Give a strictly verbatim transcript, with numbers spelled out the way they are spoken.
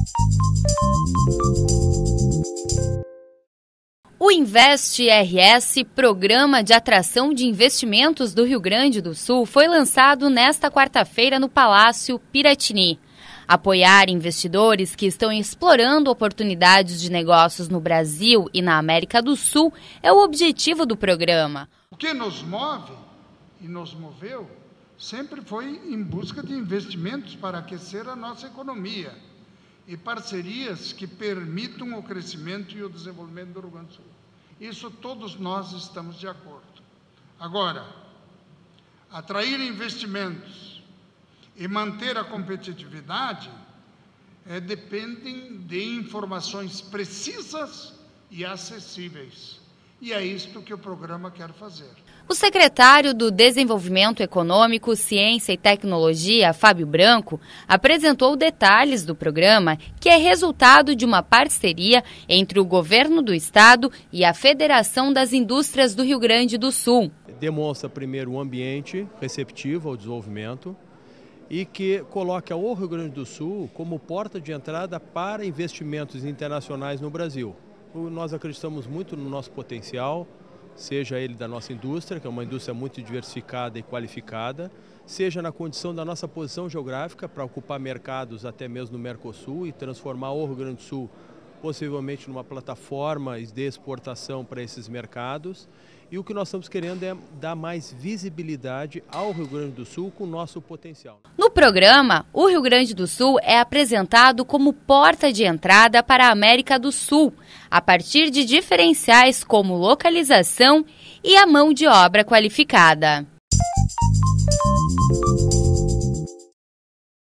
O Invest R S, Programa de Atração de Investimentos do Rio Grande do Sul, foi lançado nesta quarta-feira no Palácio Piratini. Apoiar investidores que estão explorando oportunidades de negócios no Brasil e na América do Sul é o objetivo do programa. O que nos move e nos moveu sempre foi em busca de investimentos para aquecer a nossa economia e parcerias que permitam o crescimento e o desenvolvimento do Rio Grande do Sul. Isso todos nós estamos de acordo. Agora, atrair investimentos e manter a competitividade é, dependem de informações precisas e acessíveis. E é isto que o programa quer fazer. O secretário do Desenvolvimento Econômico, Ciência e Tecnologia, Fábio Branco, apresentou detalhes do programa, que é resultado de uma parceria entre o governo do estado e a Federação das Indústrias do Rio Grande do Sul. Demonstra primeiro um ambiente receptivo ao desenvolvimento e que coloca o Rio Grande do Sul como porta de entrada para investimentos internacionais no Brasil. Nós acreditamos muito no nosso potencial, seja ele da nossa indústria, que é uma indústria muito diversificada e qualificada, seja na condição da nossa posição geográfica para ocupar mercados até mesmo no Mercosul e transformar o Rio Grande do Sul possivelmente numa plataforma de exportação para esses mercados. E o que nós estamos querendo é dar mais visibilidade ao Rio Grande do Sul com o nosso potencial. No programa, o Rio Grande do Sul é apresentado como porta de entrada para a América do Sul, a partir de diferenciais como localização e a mão de obra qualificada.